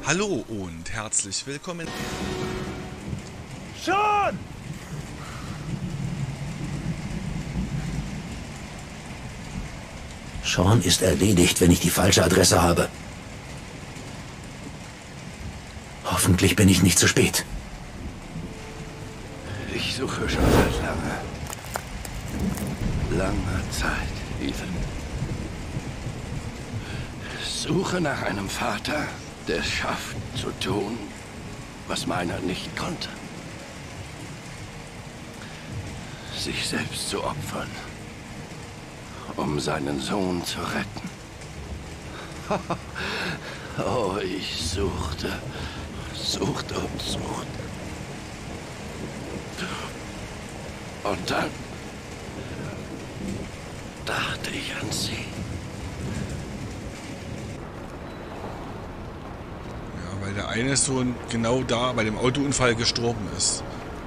Hallo und herzlich willkommen. Schon! Sean ist erledigt, wenn ich die falsche Adresse habe. Hoffentlich bin ich nicht zu spät. Ich suche schon seit langer Zeit, Ethan. Suche nach einem Vater, der es schafft zu tun, was meiner nicht konnte. Sich selbst zu opfern, um seinen Sohn zu retten. Oh, ich suchte und suchte. Und dann dachte ich an sie. Ja, weil der eine Sohn genau da bei dem Autounfall gestorben ist.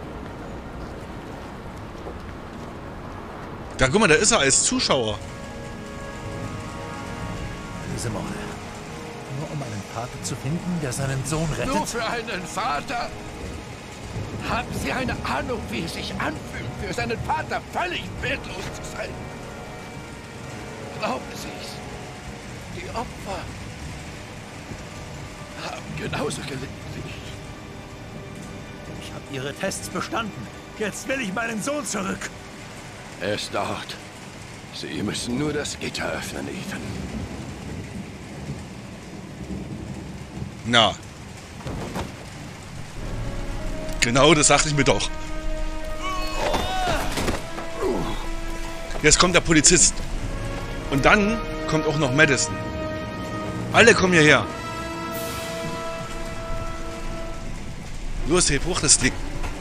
Da, guck mal, da ist er als Zuschauer. Diese Morde. Nur um einen Vater zu finden, der seinen Sohn rettet? Nur für einen Vater? Haben Sie eine Ahnung, wie es sich anfühlt, für seinen Vater völlig wertlos zu sein? Glauben Sie es? Die Opfer haben genauso gelitten wie ich. Ich habe Ihre Tests bestanden. Jetzt will ich meinen Sohn zurück. Er ist dort. Sie müssen nur das Gitter öffnen, Ethan. Na. Genau, das sagte ich mir doch. Jetzt kommt der Polizist. Und dann kommt auch noch Madison. Alle kommen hierher. Los, heb hoch das Ding.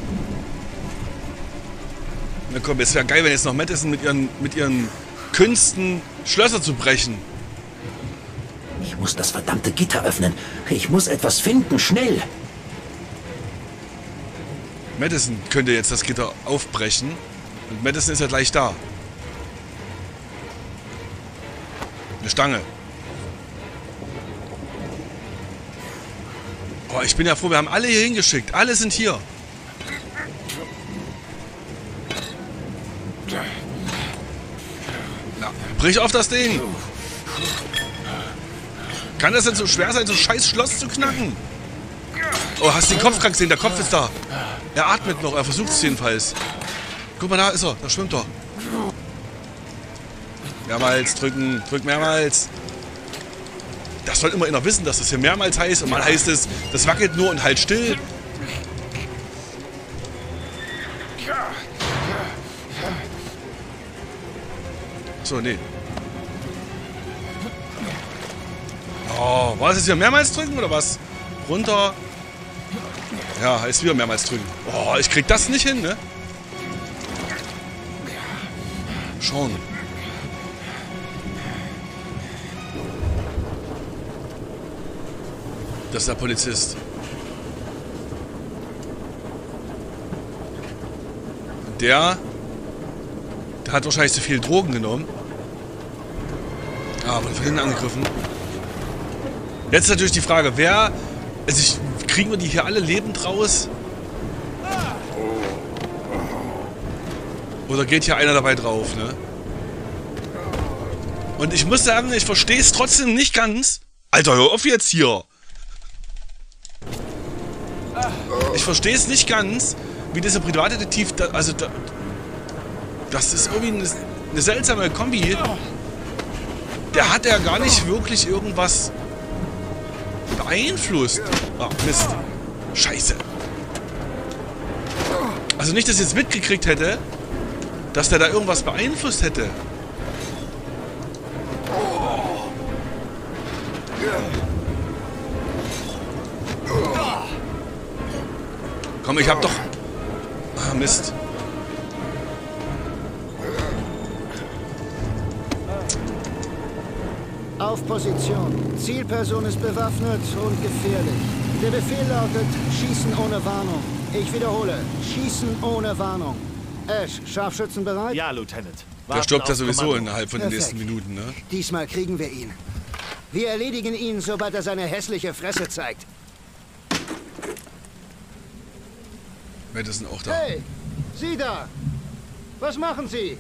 Na komm, es wäre geil, wenn jetzt noch Madison mit ihren Künsten Schlösser zu brechen. Ich muss das verdammte Gitter öffnen. Ich muss etwas finden, schnell. Madison könnte jetzt das Gitter aufbrechen. Und Madison ist ja gleich da. Eine Stange. Boah, ich bin ja froh, wir haben alle hier hingeschickt. Alle sind hier. Na, brich auf das Ding. Kann das denn so schwer sein, so ein scheiß Schloss zu knacken? Oh, hast du den Kopf krank gesehen? Der Kopf ist da. Er atmet noch, er versucht es jedenfalls. Guck mal, da ist er, da schwimmt er. Mehrmals drücken, drück mehrmals. Das soll immer einer wissen, dass das hier mehrmals heißt. Und mal heißt es, das wackelt nur und halt still. So, nee. Oh, war das jetzt hier mehrmals drücken oder was? Runter. Ja, heißt wieder mehrmals drücken. Oh, ich krieg das nicht hin, ne? Schon. Das ist der Polizist. Der hat wahrscheinlich zu viel Drogen genommen. Ah, wurde von hinten angegriffen. Jetzt ist natürlich die Frage, wer... Also kriegen wir die hier alle lebend raus? Oder geht hier einer dabei drauf, ne? Und ich muss sagen, ich verstehe es trotzdem nicht ganz. Alter, hör auf jetzt hier! Ich verstehe es nicht ganz, wie dieser Privatdetektiv... das ist irgendwie eine seltsame Kombi. Der hat ja gar nicht wirklich irgendwas beeinflusst. Ah, Mist. Scheiße. Also nicht, dass ich jetzt mitgekriegt hätte, dass der da irgendwas beeinflusst hätte. Komm, ich hab doch... Ah, Mist. Auf Position. Zielperson ist bewaffnet und gefährlich. Der Befehl lautet, schießen ohne Warnung. Ich wiederhole, schießen ohne Warnung. Ash, Scharfschützen bereit? Ja, Lieutenant. Der stirbt ja sowieso innerhalb von den nächsten Minuten, ne? Diesmal kriegen wir ihn. Wir erledigen ihn, sobald er seine hässliche Fresse zeigt. Madison auch da. Hey, Sie da! Was machen Sie?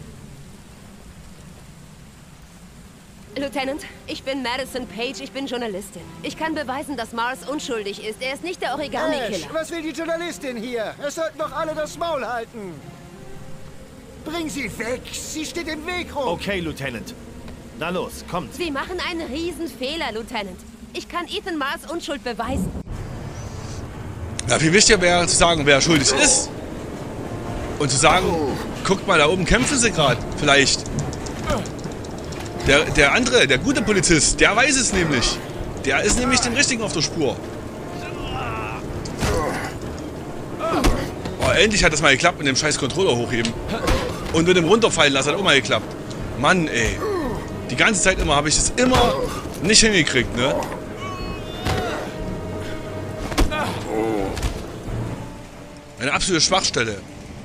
Lieutenant, ich bin Madison Page, ich bin Journalistin. Ich kann beweisen, dass Mars unschuldig ist. Er ist nicht der Ash, Origami-Killer. was will die Journalistin hier? Es sollten doch alle das Maul halten. Bring sie weg! Sie steht im Weg rum! Okay, Lieutenant. Na los, kommt. Sie machen einen Riesenfehler, Lieutenant. Ich kann Ethan Mars Unschuld beweisen. Ja, viel wichtiger wäre zu sagen, wer schuldig ist. Und zu sagen, guckt mal, da oben kämpfen sie gerade. Vielleicht. Der andere, der gute Polizist, der weiß es nämlich. Der ist nämlich dem Richtigen auf der Spur. Oh, endlich hat das mal geklappt mit dem scheiß Controller hochheben. Und mit dem runterfallen lassen hat auch mal geklappt. Mann, ey. Die ganze Zeit immer habe ich das immer nicht hingekriegt, ne? Eine absolute Schwachstelle.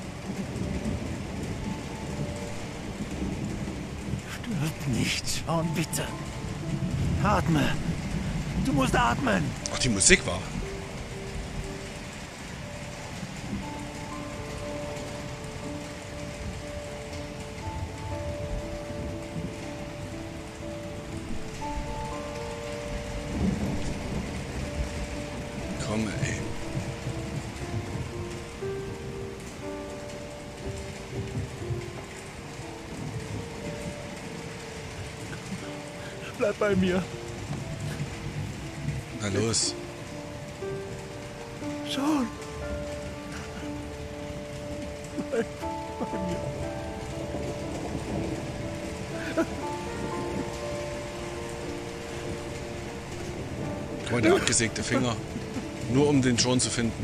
Stirb nicht, Sean, bitte. Atme. Du musst atmen. Ach, die Musik war. Komm, ey. Bleib bei mir. Na los. Sean. Guck mal, der abgesägte Finger. Nur um den John zu finden.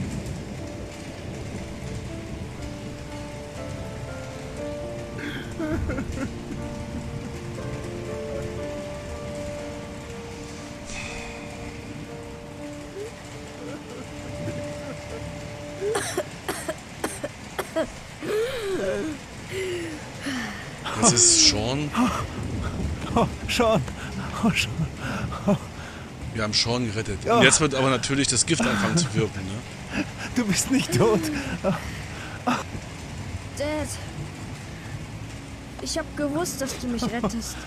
Das ist Sean. Oh, Sean. Oh, Sean. Wir haben Sean gerettet. Ja. Und jetzt wird aber natürlich das Gift anfangen zu wirken, ne? Du bist nicht tot. Dad. Ich hab gewusst, dass du mich rettest.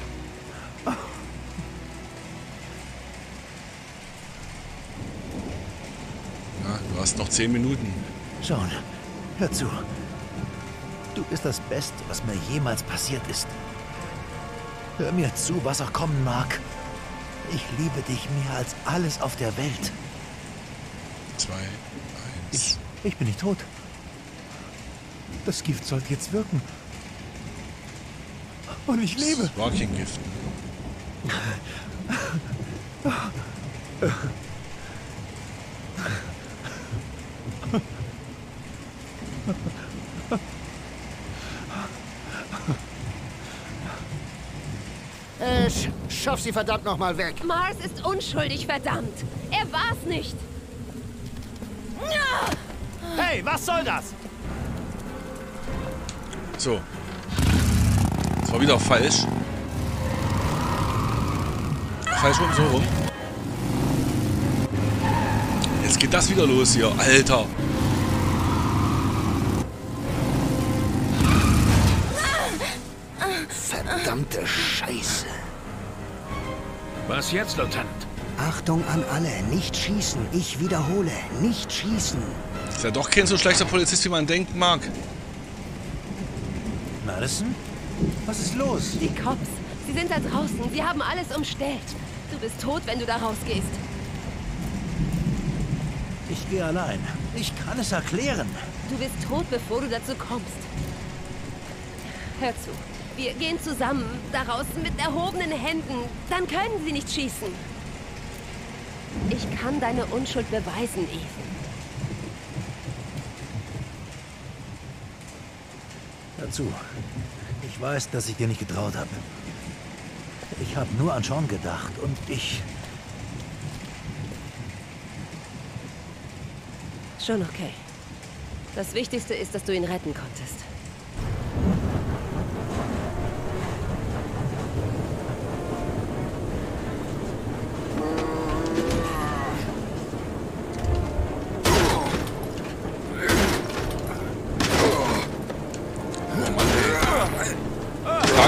Ja, du hast noch 10 Minuten. Sean, hör zu. Du bist das Beste, was mir jemals passiert ist. Hör mir zu, was auch kommen mag. Ich liebe dich mehr als alles auf der Welt. 2, 1. Ich bin nicht tot. Das Gift sollte jetzt wirken. Und ich lebe. Das war kein Gift. Ash, schaff sie verdammt noch mal weg! Mars ist unschuldig, verdammt. Er war's nicht. Hey, was soll das? So. Das war wieder falsch. Falsch rum, so rum. Jetzt geht das wieder los hier, Alter. Verdammte Scheiße. Was jetzt, Lieutenant? Achtung an alle, nicht schießen. Ich wiederhole, nicht schießen. Ist ja doch kein so schlechter Polizist, wie man denkt mag. Madison? Was ist los? Die Cops. Sie sind da draußen. Sie haben alles umstellt. Du bist tot, wenn du da rausgehst. Ich gehe allein. Ich kann es erklären. Du bist tot, bevor du dazu kommst. Hör zu. Wir gehen zusammen da draußen mit erhobenen Händen. Dann können sie nicht schießen. Ich kann deine Unschuld beweisen, Ethan. Hör zu. Ich weiß, dass ich dir nicht getraut habe. Ich habe nur an Sean gedacht und ich... Schon okay. Das Wichtigste ist, dass du ihn retten konntest.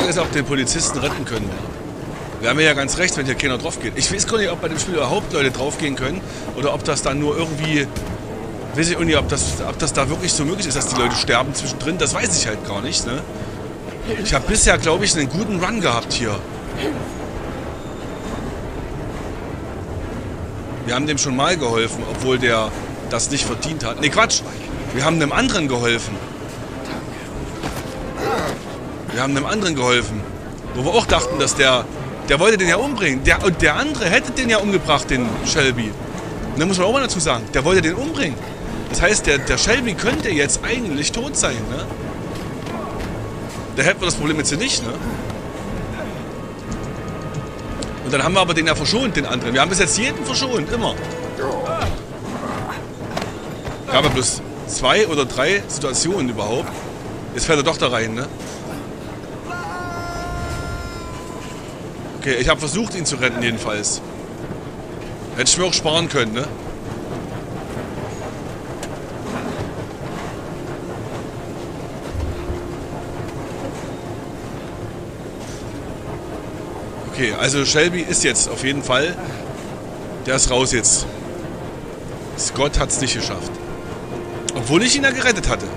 Frage ist, ob wir den Polizisten retten können. Wir haben ja ganz recht, wenn hier keiner drauf geht. Ich weiß gar nicht, ob bei dem Spiel überhaupt Leute draufgehen können oder ob das dann nur irgendwie... Weiß ich auch nicht, ob das da wirklich so möglich ist, dass die Leute sterben zwischendrin. Das weiß ich halt gar nicht, ne? Ich habe bisher, glaube ich, einen guten Run gehabt hier. Wir haben dem schon mal geholfen, obwohl der das nicht verdient hat. Ne, Quatsch! Wir haben einem anderen geholfen. Wir haben einem anderen geholfen. Wo wir auch dachten, dass der wollte den ja umbringen. Und der andere hätte den ja umgebracht, den Shelby. Und da muss man auch mal dazu sagen, der wollte den umbringen. Das heißt, der Shelby könnte jetzt eigentlich tot sein, ne? Da hätten wir das Problem jetzt hier nicht, ne? Und dann haben wir aber den ja verschont, den anderen. Wir haben bis jetzt jeden verschont, immer. Gab ja bloß 2 oder 3 Situationen überhaupt. Jetzt fällt er doch da rein, ne? Okay, ich habe versucht, ihn zu retten, jedenfalls. Hätte ich mir auch sparen können, ne? Okay, also Shelby ist jetzt auf jeden Fall. Der ist raus jetzt. Scott hat es nicht geschafft. Obwohl ich ihn ja gerettet hatte.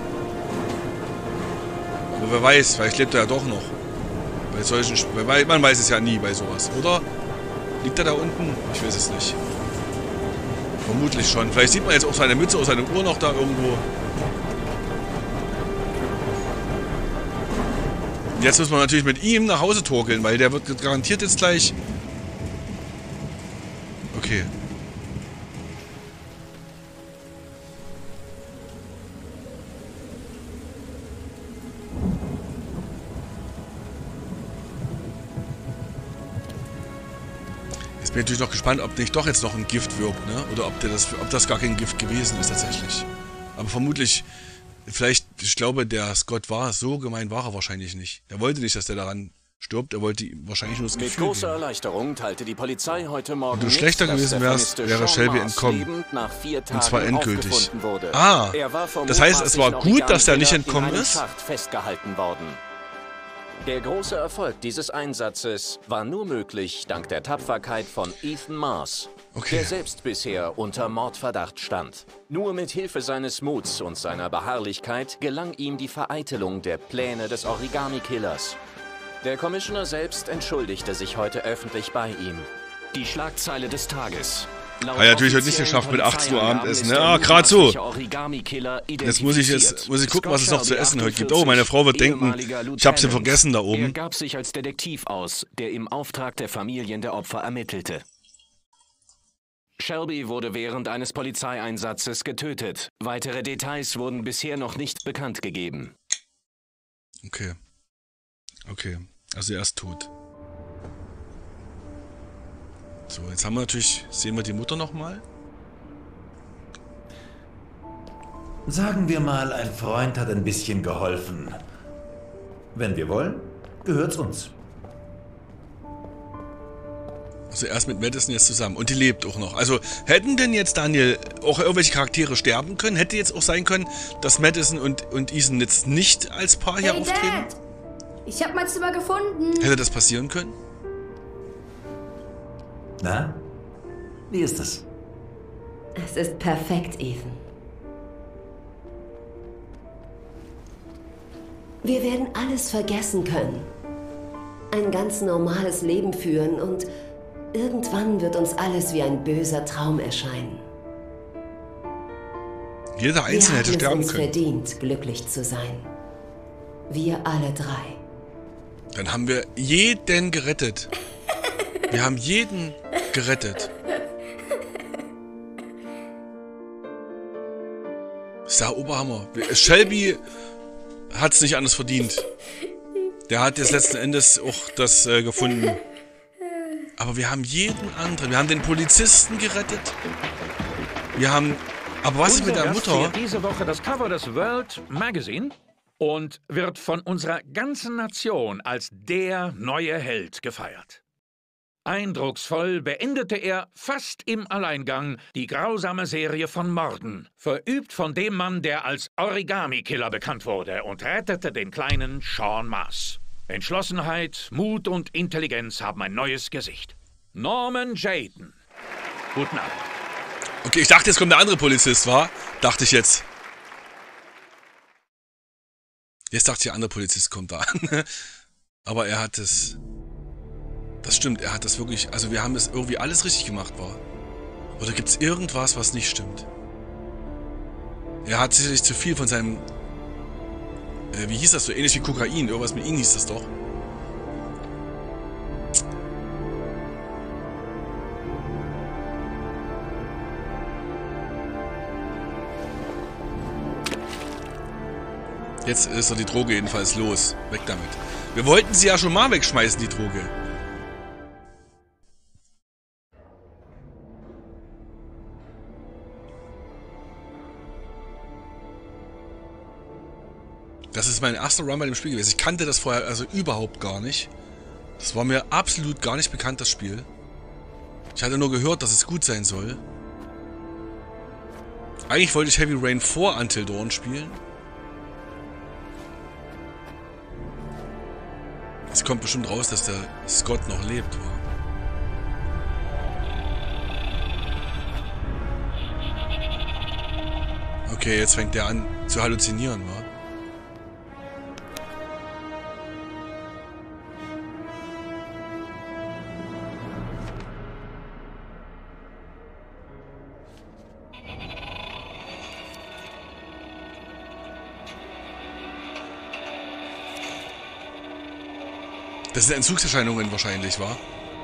Aber wer weiß, vielleicht lebt er ja doch noch. Bei solchen man weiß es ja nie bei sowas, oder? Liegt er da unten? Ich weiß es nicht. Vermutlich schon. Vielleicht sieht man jetzt auch seine Mütze oder seine Uhr noch da irgendwo. Jetzt müssen wir natürlich mit ihm nach Hause torkeln, weil der wird garantiert jetzt gleich... Okay. Jetzt bin ich natürlich noch gespannt, ob nicht doch jetzt noch ein Gift wirkt, ne? Oder ob das gar kein Gift gewesen ist tatsächlich. Aber vermutlich... Vielleicht, ich glaube, der Scott war so gemein, war er wahrscheinlich nicht. Er wollte nicht, dass der daran stirbt. Er wollte ihm wahrscheinlich nur das Gefühl geben. Mit großer Erleichterung teilte die Polizei heute Morgen, wenn du schlechter gewesen wärst, wäre Shelby entkommen. Und zwar endgültig. Ah, das heißt, es war gut, dass der nicht entkommen ist? Festgehalten worden. Der große Erfolg dieses Einsatzes war nur möglich dank der Tapferkeit von Ethan Mars, der selbst bisher unter Mordverdacht stand. Nur mit Hilfe seines Muts und seiner Beharrlichkeit gelang ihm die Vereitelung der Pläne des Origami-Killers. Der Commissioner selbst entschuldigte sich heute öffentlich bei ihm. Die Schlagzeile des Tages. Hat er natürlich heute nicht geschafft mit 18 Uhr Abendessen, ne? Ah, gerade so. Jetzt muss ich gucken, was es noch zu essen heute gibt. Oh, meine Frau wird denken, ich habe sie vergessen da oben. Er gab sich als Detektiv aus, der im Auftrag der Familien der Opfer ermittelte. Shelby wurde während eines Polizeieinsatzes getötet. Weitere Details wurden bisher noch nicht bekannt gegeben. Okay. Okay, also er ist tot. So, jetzt haben wir natürlich, sehen wir die Mutter nochmal. Sagen wir mal, ein Freund hat ein bisschen geholfen. Wenn wir wollen, gehört's uns. Also erst mit Madison jetzt zusammen. Und die lebt auch noch. Also hätten denn jetzt, Daniel, auch irgendwelche Charaktere sterben können? Hätte jetzt auch sein können, dass Madison und Ethan jetzt nicht als Paar hier auftreten? Dad, ich hab mein Zimmer gefunden. Hätte das passieren können? Na? Wie ist es? Es ist perfekt, Ethan. Wir werden alles vergessen können. Ein ganz normales Leben führen und irgendwann wird uns alles wie ein böser Traum erscheinen. Jeder Einzelne hätte sterben können. Wir haben es verdient, glücklich zu sein. Wir alle 3. Dann haben wir jeden gerettet. Wir haben jeden gerettet. Das ist der Oberhammer. Shelby hat es nicht anders verdient. Der hat jetzt letzten Endes auch das gefunden. Aber wir haben jeden anderen. Wir haben den Polizisten gerettet. Wir haben... Aber was ist mit der Mutter? Unser Gast diese Woche das Cover des World Magazine und wird von unserer ganzen Nation als der neue Held gefeiert. Eindrucksvoll beendete er fast im Alleingang die grausame Serie von Morden, verübt von dem Mann, der als Origami-Killer bekannt wurde, und rettete den kleinen Sean Mars. Entschlossenheit, Mut und Intelligenz haben ein neues Gesicht. Norman Jayden. Guten Abend. Okay, ich dachte, jetzt kommt der andere Polizist, war? Dachte ich jetzt. Jetzt dachte ich, der andere Polizist kommt da. Aber er hat es... Das stimmt, er hat das wirklich... Also wir haben es irgendwie alles richtig gemacht, war. Oder gibt es irgendwas, was nicht stimmt? Er hat sicherlich zu viel von seinem... wie hieß das so? Ähnlich wie Kokain. Irgendwas mit ihm hieß das doch. Jetzt ist doch die Droge jedenfalls los. Weg damit. Wir wollten sie ja schon mal wegschmeißen, die Droge. Das ist mein erster Run bei dem Spiel gewesen. Ich kannte das vorher also überhaupt gar nicht. Das war mir absolut gar nicht bekannt, das Spiel. Ich hatte nur gehört, dass es gut sein soll. Eigentlich wollte ich Heavy Rain vor Until Dawn spielen. Es kommt bestimmt raus, dass der Scott noch lebt, war. Okay, jetzt fängt der an zu halluzinieren, wa? Das sind Entzugserscheinungen wahrscheinlich, wa?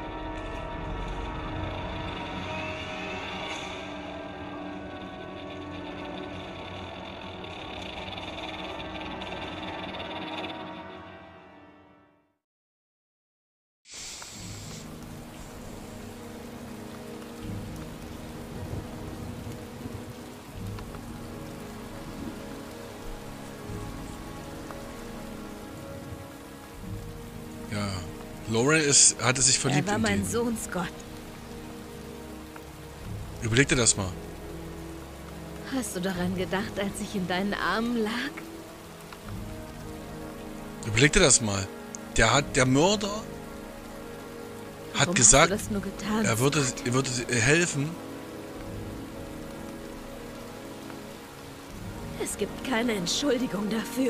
Lauren hatte sich verliebt. Er war in mein den. Sohn, Scott. Überleg dir das mal. Hast du daran gedacht, als ich in deinen Armen lag? Überleg dir das mal. Der Mörder hat gesagt, hast du das nur getan, er würde helfen. Es gibt keine Entschuldigung dafür.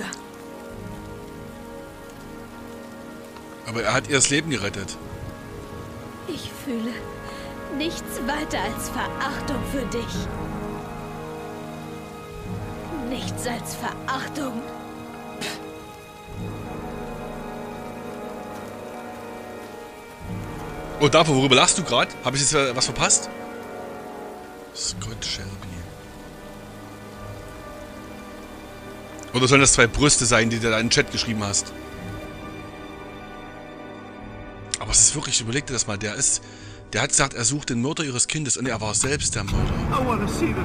Aber er hat ihr das Leben gerettet. Ich fühle nichts weiter als Verachtung für dich. Nichts als Verachtung. Oh, dafür, worüber lachst du gerade? Habe ich jetzt was verpasst? Scott Shelby. Oder sollen das 2 Brüste sein, die du da in den Chat geschrieben hast? Aber es ist wirklich, überleg dir das mal, der hat gesagt, er sucht den Mörder ihres Kindes und er war selbst der Mörder.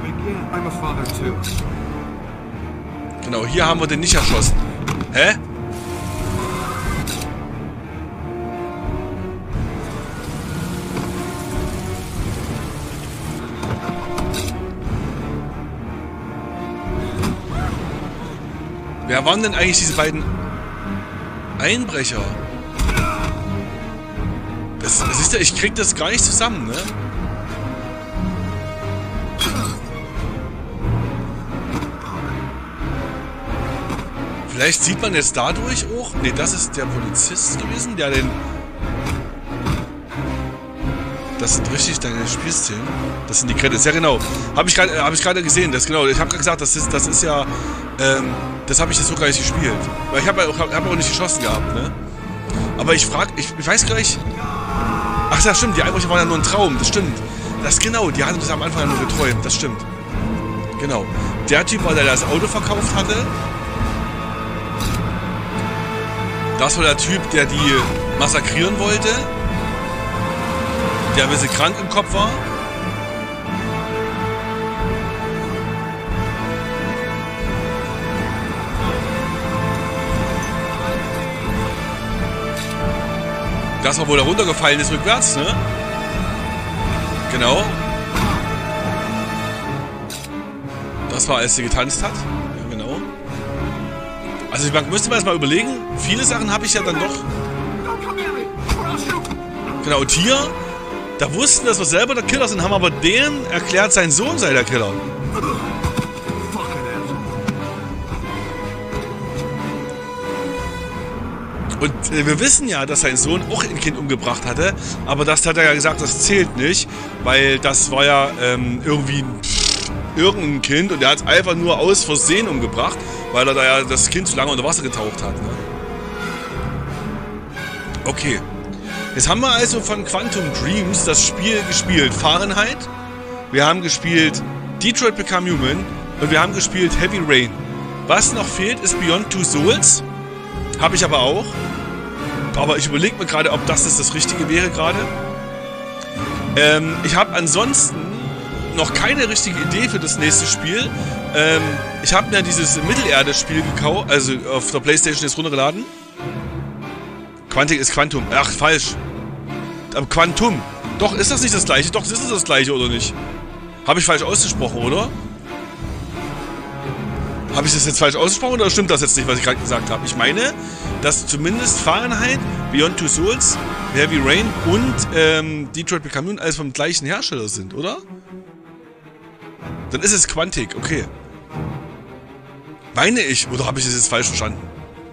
Genau, hier haben wir den nicht erschossen. Hä? Wer waren denn eigentlich diese beiden Einbrecher? Siehst du, ich krieg das gar nicht zusammen, ne? Vielleicht sieht man jetzt dadurch auch... Ne, das ist der Polizist gewesen, der den... Das sind richtig deine Spielszenen. Das sind die Credits. Ja, genau. Habe ich gerade gesehen. Das genau. Ich habe gerade gesagt, das ist ja... das habe ich jetzt so gar nicht gespielt. Weil ich habe auch nicht geschossen gehabt, ne? Aber ich weiß gleich... Ach, das stimmt, die Einbrecher waren ja nur ein Traum, das stimmt. Das genau, die hatten das am Anfang ja nur geträumt, das stimmt. Genau. Der Typ war, der das Auto verkauft hatte. Das war der Typ, der die massakrieren wollte. Der ein bisschen krank im Kopf war. Das war, wo der runtergefallen ist, rückwärts, ne? Genau. Das war, als sie getanzt hat. Ja, genau. Also man müsste mal erst mal überlegen, viele Sachen habe ich ja dann doch... Genau, und hier, da wussten, dass wir selber der Killer sind, haben aber denen erklärt, sein Sohn sei der Killer. Und wir wissen ja, dass sein Sohn auch ein Kind umgebracht hatte, aber das hat er ja gesagt, das zählt nicht, weil das war ja irgendwie irgendein Kind und er hat es einfach nur aus Versehen umgebracht, weil er da ja das Kind zu lange unter Wasser getaucht hat. Ne? Okay. Jetzt haben wir also von Quantum Dreams das Spiel gespielt Fahrenheit, wir haben gespielt Detroit Become Human und wir haben gespielt Heavy Rain. Was noch fehlt, ist Beyond Two Souls. Habe ich aber auch. Aber ich überlege mir gerade, ob das Richtige wäre gerade. Ich habe ansonsten noch keine richtige Idee für das nächste Spiel. Ich habe mir dieses Mittelerde-Spiel gekauft, also auf der Playstation jetzt runtergeladen. Quantic ist Quantum. Ach, falsch. Aber Quantum. Doch, ist das nicht das gleiche? Doch, das ist das gleiche, oder nicht? Habe ich falsch ausgesprochen, oder? Habe ich das jetzt falsch ausgesprochen oder stimmt das jetzt nicht, was ich gerade gesagt habe? Ich meine, dass zumindest Fahrenheit, Beyond Two Souls, Heavy Rain und Detroit Become Human alles vom gleichen Hersteller sind, oder? Dann ist es Quantic, okay. Meine ich, oder habe ich das jetzt falsch verstanden?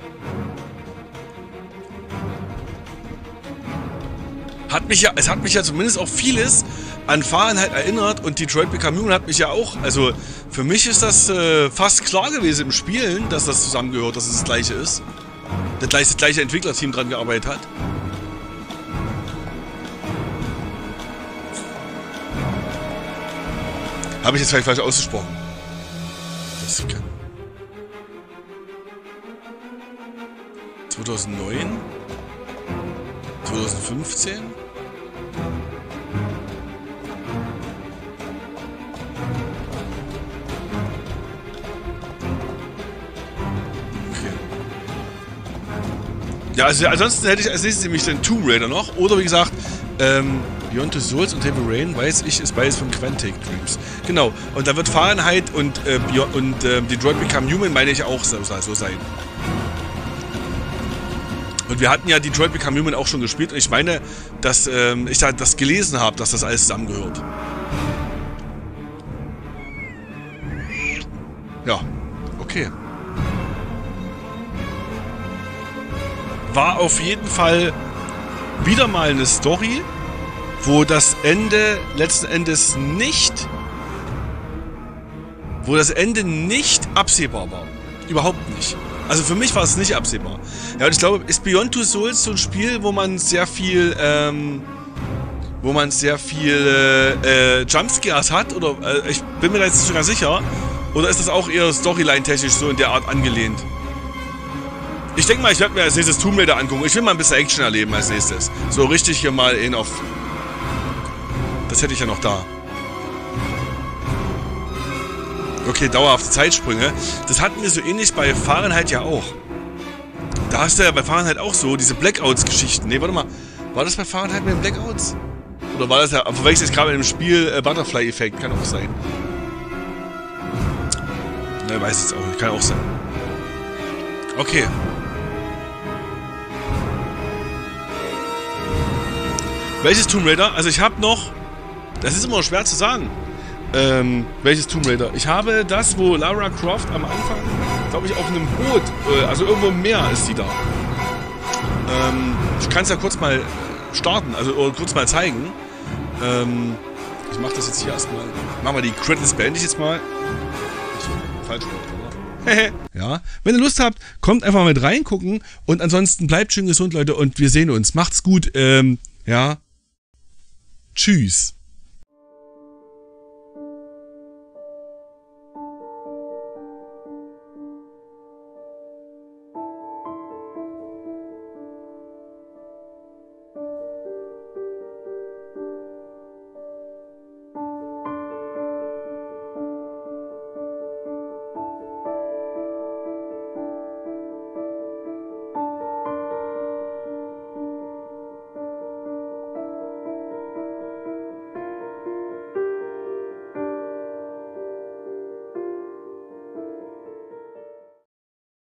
Es hat mich ja zumindest auch vieles an Fahrenheit erinnert und Detroit Become Human hat mich ja auch, also für mich ist das fast klar gewesen im Spielen, dass das zusammengehört, dass es das gleiche ist. Das gleiche Entwicklerteam dran gearbeitet hat. Habe ich jetzt vielleicht falsch ausgesprochen? Das kann... 2009? 2015? Ja, also ansonsten hätte ich als nächstes nämlich den Tomb Raider noch. Oder wie gesagt, Beyond Two Souls und Heavy Rain, weiß ich, ist beides von Quantic Dreams. Genau. Und da wird Fahrenheit und Detroit Become Human, meine ich, auch so sein. Und wir hatten ja Detroit Become Human auch schon gespielt. Und ich meine, dass ich da das gelesen habe, dass das alles zusammengehört. Ja, okay. War auf jeden Fall wieder mal eine Story, wo das Ende letzten Endes nicht absehbar war. Überhaupt nicht. Also für mich war es nicht absehbar. Ja, und ich glaube, ist Beyond Two Souls so ein Spiel, wo man sehr viel Jumpscares hat? Oder ich bin mir da jetzt nicht sogar sicher. Oder ist das auch eher Storyline-technisch so in der Art angelehnt? Ich denke mal, ich werde mir als nächstes Tomb Raider angucken. Ich will mal ein bisschen Action erleben als nächstes. So richtig hier mal auf... Das hätte ich ja noch da. Okay, dauerhafte Zeitsprünge. Das hatten wir so ähnlich bei Fahrenheit ja auch. Da hast du ja bei Fahrenheit auch so diese Blackouts-Geschichten. Ne, warte mal. War das bei Fahrenheit mit den Blackouts? Oder war das ja... Verwechselt jetzt gerade mit dem Spiel Butterfly-Effekt. Kann auch sein. Ne, weiß jetzt auch nicht. Kann auch sein. Okay. Welches Tomb Raider? Also ich habe noch... Das ist immer schwer zu sagen. Welches Tomb Raider? Ich habe das, wo Lara Croft am Anfang, glaube ich, auf einem Boot, also irgendwo im Meer ist die da. Ich kann es ja kurz mal starten, also kurz mal zeigen. Ich mache das jetzt hier erstmal. Machen wir die Credits, beende ich jetzt mal. Falsch gemacht, oder? Ja, wenn ihr Lust habt, kommt einfach mal mit reingucken und ansonsten bleibt schön gesund, Leute, und wir sehen uns. Macht's gut, ja. Tschüss.